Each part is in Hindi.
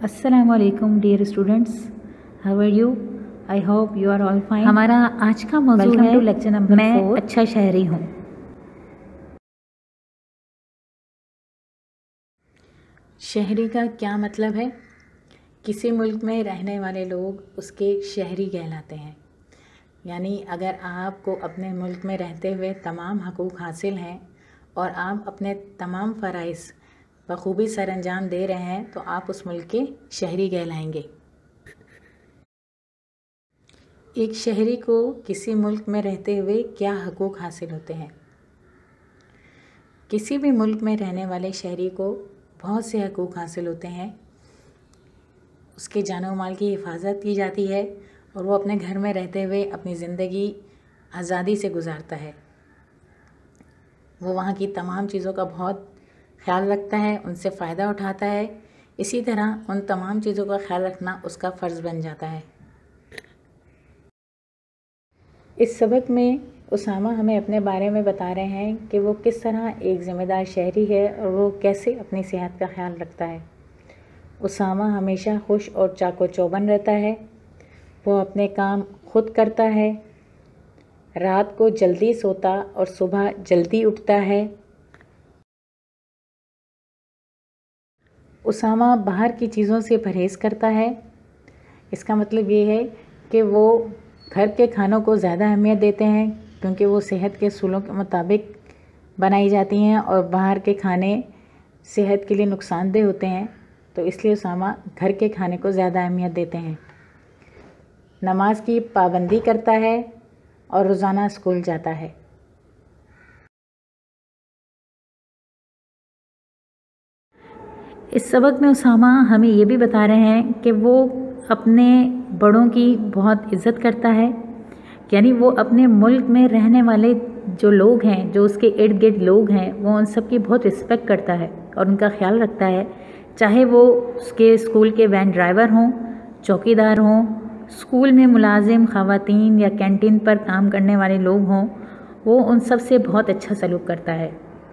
अस्सलाम वालेकुम dear students, how are you? I hope you are all fine. हमारा आज का मौजूद है लेक्चर नंबर 4, मैं अच्छा शहरी हूँ। शहरी का क्या मतलब है? किसी मुल्क में रहने वाले लोग उसके शहरी कहलाते हैं। यानी अगर आपको अपने मुल्क में रहते हुए तमाम हकूक़ हासिल हैं और आप अपने तमाम फ़राइज़ बखूबी सरअंजाम दे रहे हैं तो आप उस मुल्क के शहरी कहलाएंगे। एक शहरी को किसी मुल्क में रहते हुए क्या हकूक़ हासिल होते हैं? किसी भी मुल्क में रहने वाले शहरी को बहुत से हकूक़ हासिल होते हैं। उसके जान और माल की हिफाजत की जाती है और वो अपने घर में रहते हुए अपनी ज़िंदगी आज़ादी से गुजारता है। वो वहाँ की तमाम चीज़ों का बहुत ख्याल रखता है, उनसे फ़ायदा उठाता है। इसी तरह उन तमाम चीज़ों का ख्याल रखना उसका फ़र्ज़ बन जाता है। इस सबक में उसामा हमें अपने बारे में बता रहे हैं कि वो किस तरह एक ज़िम्मेदार शहरी है और वो कैसे अपनी सेहत का ख्याल रखता है। उसामा हमेशा खुश और चाको चौबंद रहता है। वो अपने काम खुद करता है, रात को जल्दी सोता और सुबह जल्दी उठता है। उसामा बाहर की चीज़ों से परहेज़ करता है। इसका मतलब ये है कि वो घर के खानों को ज़्यादा अहमियत देते हैं क्योंकि वो सेहत के असूलों के मुताबिक बनाई जाती हैं और बाहर के खाने सेहत के लिए नुकसानदेह होते हैं, तो इसलिए उसामा घर के खाने को ज़्यादा अहमियत देते हैं। नमाज की पाबंदी करता है और रोज़ाना स्कूल जाता है। इस सबक में उसामा हमें ये भी बता रहे हैं कि वो अपने बड़ों की बहुत इज़्ज़त करता है। यानी वो अपने मुल्क में रहने वाले जो लोग हैं, जो उसके इर्द गिर्द लोग हैं, वो उन सब की बहुत रिस्पेक्ट करता है और उनका ख्याल रखता है। चाहे वो उसके स्कूल के वैन ड्राइवर हों, चौकीदार हों, स्कूल में मुलाजिम ख़वातीन या कैंटीन पर काम करने वाले लोग हों, वो उन सब से बहुत अच्छा सलूक करता है।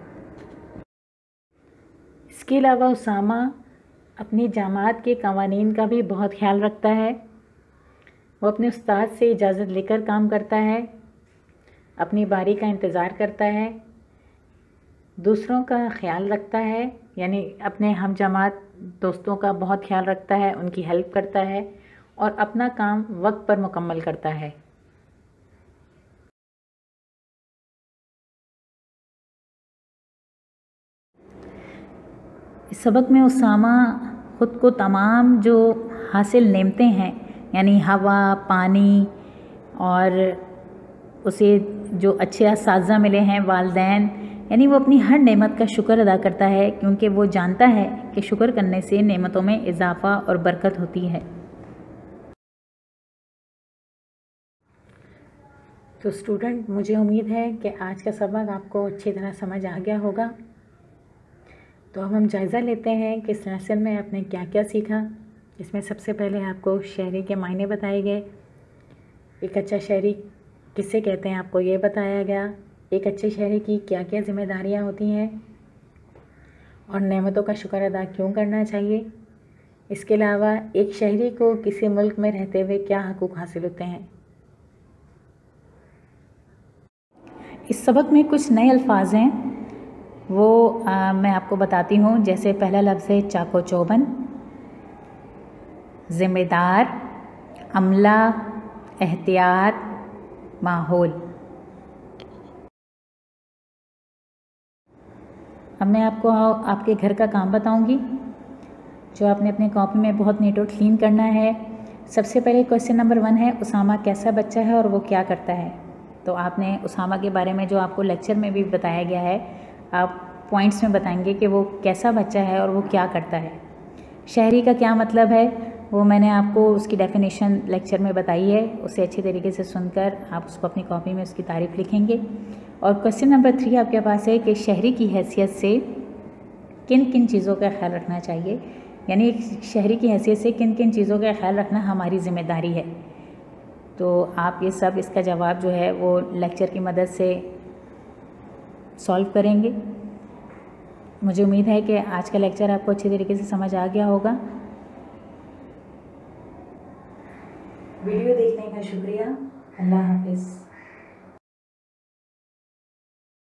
इसके अलावा उसामा अपनी जामात के कवानीन का भी बहुत ख्याल रखता है। वो अपने उस्ताद से इजाज़त लेकर काम करता है, अपनी बारी का इंतज़ार करता है, दूसरों का ख्याल रखता है, यानी अपने हम जमात दोस्तों का बहुत ख्याल रखता है, उनकी हेल्प करता है और अपना काम वक्त पर मुकम्मल करता है। इस सबक में उसामा ख़ुद को तमाम जो हासिल नेमतें हैं, यानी हवा, पानी और उसे जो अच्छे असातिज़ा मिले हैं, वालिदैन, यानी वो अपनी हर नेमत का शुक्र अदा करता है क्योंकि वो जानता है कि शुक्र करने से नेमतों में इजाफ़ा और बरकत होती है। तो स्टूडेंट, मुझे उम्मीद है कि आज का सबक आपको अच्छी तरह समझ आ गया होगा। तो अब हम जायज़ा लेते हैं कि इस लेसन में आपने क्या क्या सीखा। इसमें सबसे पहले आपको शहरी के मायने बताए गए। एक अच्छा शहरी किसे कहते हैं आपको ये बताया गया। एक अच्छे शहरी की क्या क्या ज़िम्मेदारियाँ होती हैं और नेमतों का शुक्र अदा क्यों करना चाहिए। इसके अलावा एक शहरी को किसी मुल्क में रहते हुए क्या हकूक़ हासिल होते हैं। इस सबक में कुछ नए अल्फाज हैं, वो मैं आपको बताती हूँ। जैसे पहला लफ्ज़ है चाको चौबंद, ज़िम्मेदार, अमला, एहतियात, माहौल। अब मैं आपको आपके घर का काम बताऊंगी जो आपने अपनी कॉपी में बहुत नीट और क्लीन करना है। सबसे पहले क्वेश्चन नंबर 1 है, उसामा कैसा बच्चा है और वो क्या करता है। तो आपने उसामा के बारे में जो आपको लेक्चर में भी बताया गया है, आप पॉइंट्स में बताएंगे कि वो कैसा बच्चा है और वो क्या करता है। शहरी का क्या मतलब है वो मैंने आपको उसकी डेफिनेशन लेक्चर में बताई है, उसे अच्छी तरीके से सुनकर आप उसको अपनी कॉपी में उसकी तारीफ़ लिखेंगे। और क्वेश्चन नंबर 3 आपके पास है कि शहरी की हैसियत से किन किन चीज़ों का ख्याल रखना चाहिए, यानी एक शहरी की हैसियत से किन किन चीज़ों का ख्याल रखना हमारी ज़िम्मेदारी है। तो आप ये सब इसका जवाब जो है वो लेक्चर की मदद से सॉल्व करेंगे। मुझे उम्मीद है कि आज का लेक्चर आपको अच्छी तरीके से समझ आ गया होगा। वीडियो देखने का शुक्रिया। अल्लाह हाफिज़।